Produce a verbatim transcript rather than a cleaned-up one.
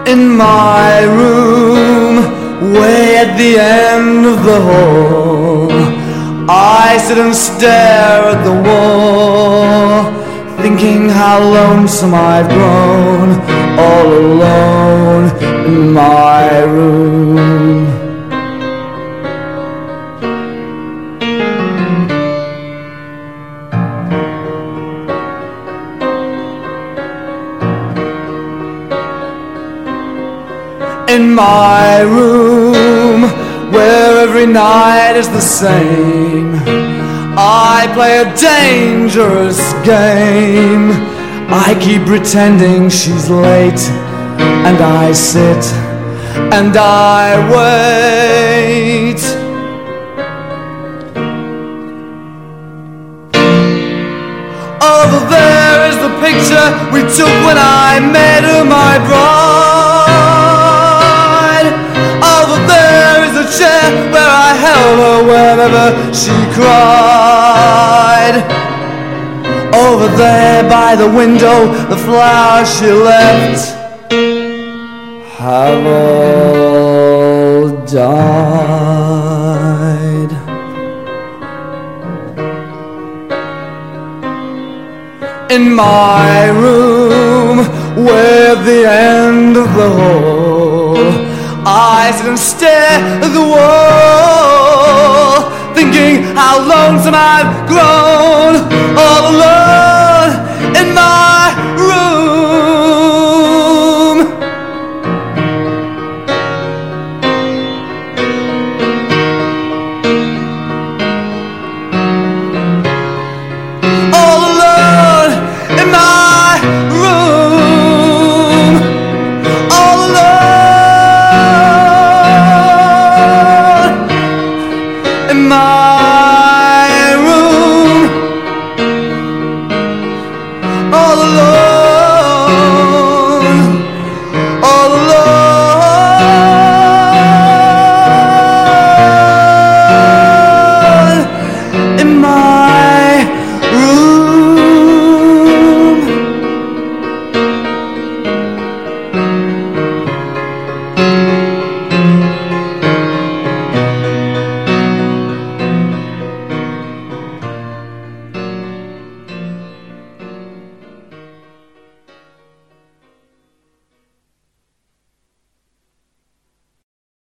In my room, way at the end of the hall, I sit and stare at the wall, thinking how lonesome I've grown, all alone in my room. In my room, where every night is the same, I play a dangerous game. I keep pretending she's late, and I sit and I wait. Over there is the picture we took when I met her, my bride. Over there is a chair where I held her whenever she cried. Over there by the window, the flowers she left have all died. In my room, where at the end of the hall, I sit and stare at the wall, thinking how lonesome I've grown, all alone.